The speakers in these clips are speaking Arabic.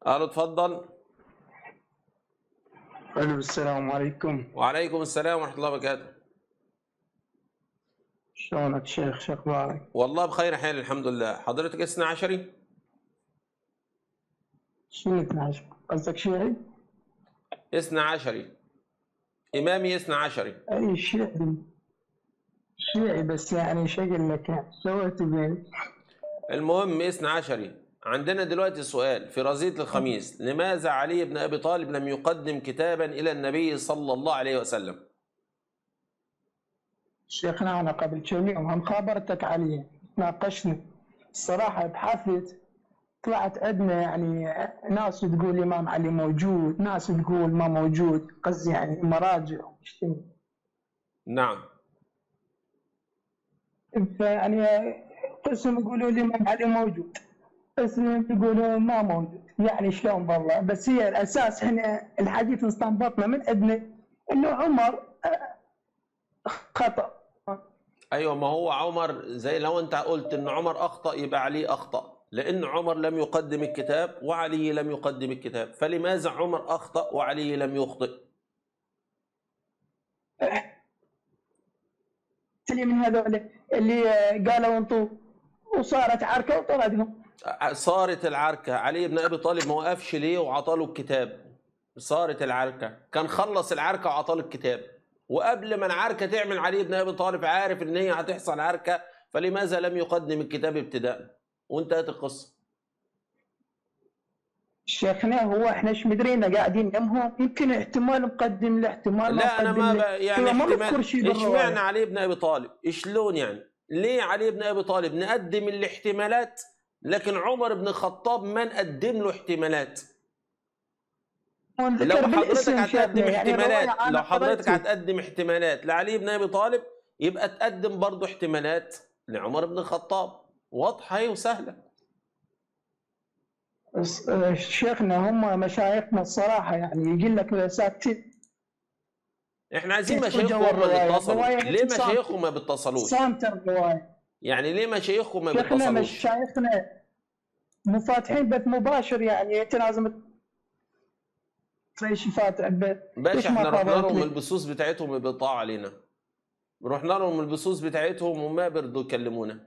الو اتفضل. الو، السلام عليكم. وعليكم السلام ورحمه الله وبركاته. شلونك شيخ؟ شو اخبارك؟ والله بخير حال الحمد لله. حضرتك اثنى عشري؟ شنو 12 قصدك شيعي؟ اثنى عشري، امامي اثنى عشري. اي شيعي. شيعي بس يعني شو اقول لك، يعني سويت بيه. المهم اثنى عشري. عندنا دلوقتي سؤال في رذيلة الخميس: لماذا علي بن ابي طالب لم يقدم كتابا الى النبي صلى الله عليه وسلم؟ شيخنا انا قبل كم يوم هم خابرتك عليه، ناقشنا الصراحه بحثت. طلعت عندنا يعني ناس تقول الامام علي موجود، ناس تقول ما موجود، قصدي يعني مراجع. نعم. فيعني قسم يقولوا الامام علي موجود، قسم يقولوا ما موجود. يعني شلون بالله؟ بس هي الاساس احنا الحديث استنبطنا من ابنه انه عمر خطا. ايوه، ما هو عمر زي لو انت قلت ان عمر اخطا يبقى علي اخطا، لان عمر لم يقدم الكتاب وعلي لم يقدم الكتاب. فلماذا عمر اخطا وعلي لم يخطئ؟ اللي من هذول اللي قالوا انطوا وصارت عركه وطردهم. صارت العركة، علي بن أبي طالب ما وقفش ليه وعطاله الكتاب؟ صارت العركة، كان خلص العركة وعطاله الكتاب. وقبل ما العركة تعمل علي بن أبي طالب عارف إن هي هتحصل عركة، فلماذا لم يقدم الكتاب ابتداء؟ وانتهت القصة. شيخنا هو احنا ايش مدرينا قاعدين جنبهم، يمكن احتمال مقدم له احتمال ما لا أنا مقدم ما له. يعني هو ما احتمال. مذكور شيء اشمعنى بالروايه. علي بن أبي طالب؟ شلون يعني؟ ليه علي بن أبي طالب نقدم الاحتمالات لكن عمر بن الخطاب ما نقدم له احتمالات؟ هو لو ذكر حضرتك بالاسم هتقدم شيخنا، يعني الروايه احتمالات، انا لو حضرتك قريته. هتقدم احتمالات لعلي بن ابي طالب، يبقى تقدم برضه احتمالات لعمر بن الخطاب. واضحه هي وسهله. شيخنا هم مشايخنا الصراحه يعني يقول لك ساكتين. احنا عايزين وجوا مشايخهم هم اللي الروايه، اتصلوا. الروايه ليه هيك مشايخهم ما بيتصلوش؟ صامته الروايه. يعني ليه مشايخهم ما شيخنا بيتصلوش؟ مشايخنا مفاتحين بث مباشر، يعني انت لازم تريشفات عبد. باشا ليش ما احنا رحنا خابرت لهم لي؟ البثوث بتاعتهم بيقطعوا علينا. رحنا لهم البثوث بتاعتهم وما بيرضوا يكلمونا.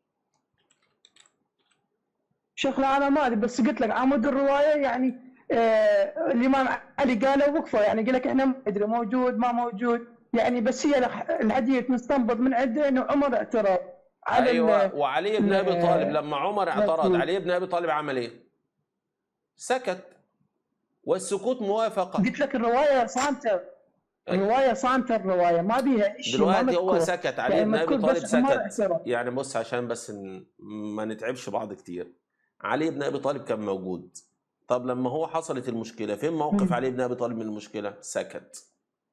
شيخنا انا ما ادري، بس قلت لك عمود الروايه يعني الامام علي قالوا وقفوا، يعني قال لك احنا ما ندري موجود ما موجود. يعني بس هي الحديث مستنبط من عنده انه عمر اعترض على ايوه، وعلي بن ابي طالب لما عمر اعترض، المكتوب. علي بن ابي طالب عمل ايه؟ سكت. والسكوت موافقه. قلت لك الروايه صامته. الروايه صامته، الروايه ما بيها شيء، ما دلوقتي هو مذكور. سكت، علي يعني بن ابي مذكور طالب بس عمر سكت. اعترض. يعني بص عشان بس ما نتعبش بعض كتير. علي بن ابي طالب كان موجود. طب لما هو حصلت المشكله، فين موقف علي بن ابي طالب من المشكله؟ سكت.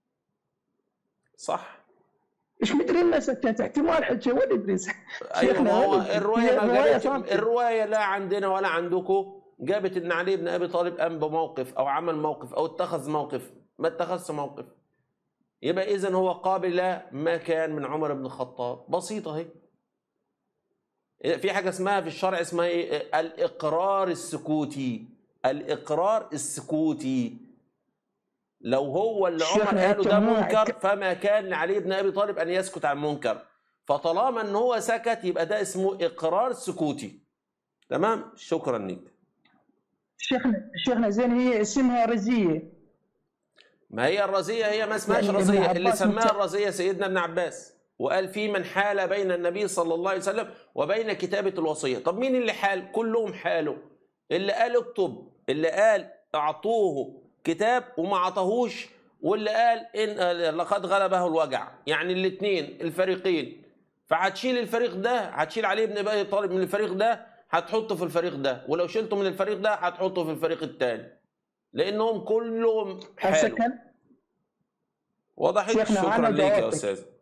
صح. ايش مدري لنا سكت، احتمال حكي ولا ادري. ايوه، ما شيخنا هو ولا ادري، الروايه هي ما الروايه جابت، صامته. الروايه لا عندنا ولا عندكم جابت ان علي بن ابي طالب قام بموقف او عمل موقف او اتخذ موقف. ما اتخذش موقف. يبقى اذا هو قابل ما كان من عمر بن الخطاب. بسيطه اهي. في حاجة اسمها في الشرع اسمها ايه؟ الإقرار السكوتي. الإقرار السكوتي. لو هو اللي عمر شيخنا قاله انت ده مو منكر، فما كان لعلي بن أبي طالب أن يسكت عن منكر. فطالما أن هو سكت يبقى ده اسمه إقرار سكوتي. تمام؟ شكرا لك. شيخنا زين هي اسمها رزيه. ما هي الرزية، هي ما اسمهاش يعني ابن رزية. اللي عباس سماها الرزية سيدنا ابن عباس، وقال في من حال بين النبي صلى الله عليه وسلم وبين كتابة الوصية. طب مين اللي حال؟ كلهم حالوا. اللي قال اكتب، اللي قال اعطوه كتاب وما عطاهوش، واللي قال ان لقد غلبه الوجع. يعني الاثنين الفريقين. فهتشيل الفريق ده، هتشيل علي بن ابي طالب من الفريق ده، هتحطه في الفريق ده، ولو شلته من الفريق ده هتحطه في الفريق الثاني، لانهم كلهم هسه حالوا. كان. وضحت؟ شيخنا شكرا انا ليك يا جاوبتك. استاذ.